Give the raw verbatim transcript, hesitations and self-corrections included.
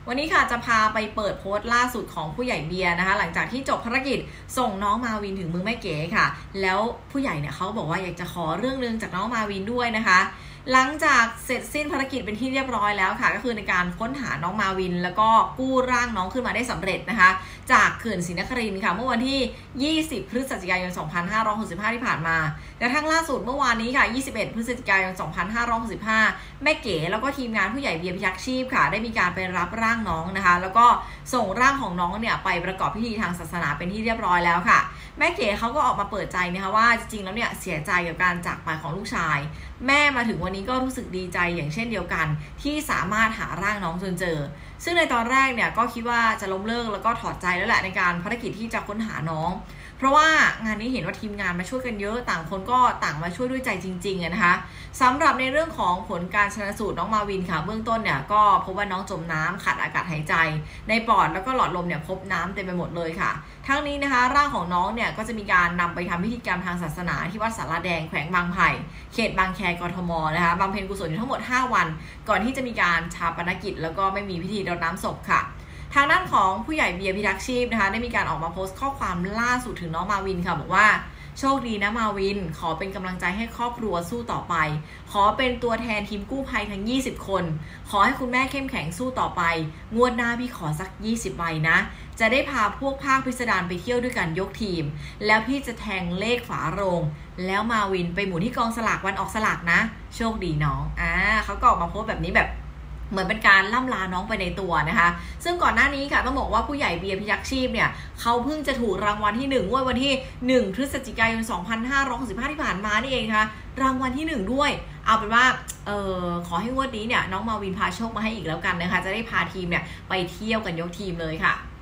วันนี้ค่ะจะพาไปเปิดโพสต์ล่าสุดของผู้ใหญ่เบียร์นะคะหลังจากที่จบภารกิจส่งน้องมาวินถึงมือแม่เก๋ค่ะแล้วผู้ใหญ่เนี่ยเขาบอกว่าอยากจะขอเรื่องนึงจากน้องมาวินด้วยนะคะหลังจากเสร็จสิ้นภารกิจเป็นที่เรียบร้อยแล้วค่ะก็คือในการค้นหาน้องมาวินแล้วก็กู้ร่างน้องขึ้นมาได้สำเร็จนะคะจากเขื่อนศรีนครินทร์ค่ะเมื่อวันที่ยี่สิบพฤศจิกายนสองพันห้าร้อยหกสิบห้าที่ผ่านมาและทั้งล่าสุดเมื่อวานนี้ค่ะยี่สิบเอ็ดพฤศจิกายนสองพันห้าร้อยหกสิบห้าแม่เก๋แล้วก็ทีมงานผู้ใหญ่เบียร์พิทักษ์ชีพค่ะได้มีการไปรับร่างน้องนะคะแล้วก็ส่งร่างของน้องเนี่ยไปประกอบพิธีทางศาสนาเป็นที่เรียบร้อยแล้วค่ะแม่เก๋เขาก็ออกมาเปิดใจนะคะว่าจริงๆแล้วเนี่ยเสียใจกับการจากไปของลูกชายแม่มาถึงวันนี้ก็รู้สึกดีใจอย่างเช่นเดียวกันที่สามารถหาร่างน้องจนเจอซึ่งในตอนแรกเนี่ยก็คิดว่าจะล้มเลิกแล้วก็ถอดใจแล้วแหละในการภารกิจที่จะค้นหาน้องเพราะว่างานนี้เห็นว่าทีมงานมาช่วยกันเยอะต่างคนก็ต่างมาช่วยด้วยใจจริงๆนะคะสำหรับในเรื่องของผลการชันสูตรน้องมาวินค่ะเบื้องต้นเนี่ยก็พบว่าน้องจมน้ำขาดอากาศหายใจในปอดแล้วก็หลอดลมเนี่ยพบน้ำเต็มไปหมดเลยค่ะทั้งนี้นะคะร่างของน้องเนี่ยก็จะมีการนำไปทำพิธีกรรมทางศาสนาที่วัดสาราแดงแขวงบางไผ่เขตบางแคกทมนะคะบำเพ็ญกุศลอยู่ทั้งหมดห้าวันก่อนที่จะมีการชาปนกิจแล้วก็ไม่มีพิธีรดน้ำศพค่ะทางด้านของผู้ใหญ่เบียร์พิทักษ์ชีพนะคะได้มีการออกมาโพสต์ข้อความล่าสุดถึงน้องมาวินค่ะบอกว่าโชคดีนะมาวินขอเป็นกำลังใจให้ครอบครัวสู้ต่อไปขอเป็นตัวแทนทีมกู้ภัยทั้งยี่สิบคนขอให้คุณแม่เข้มแข็งสู้ต่อไปงวดหน้าพี่ขอสักยี่สิบใบนะจะได้พาพวกภาคพิสดารไปเที่ยวด้วยกันยกทีมแล้วพี่จะแทงเลขฝาโรงแล้วมาวินไปหมุนที่กองสลากวันออกสลากนะโชคดีน้องอ่าเขาก็ออกมาโพสต์แบบนี้แบบเหมือนเป็นการล่ำลาน้องไปในตัวนะคะซึ่งก่อนหน้านี้ค่ะต้องบอกว่าผู้ใหญ่เบียร์พิทักษ์ชีพเนี่ยเขาเพิ่งจะถูกรางวัลที่หนึ่งงวดวันที่หนึ่งพฤศจิกายนสองพันห้าร้อยหกสิบห้าที่ผ่านมานี่เองค่ะรางวัลที่หนึ่งด้วยเอาเป็นว่าเออขอให้งวดนี้เนี่ยน้องมาวินพาโชคมาให้อีกแล้วกันนะคะจะได้พาทีมเนี่ยไปเที่ยวกันยกทีมเลยค่ะ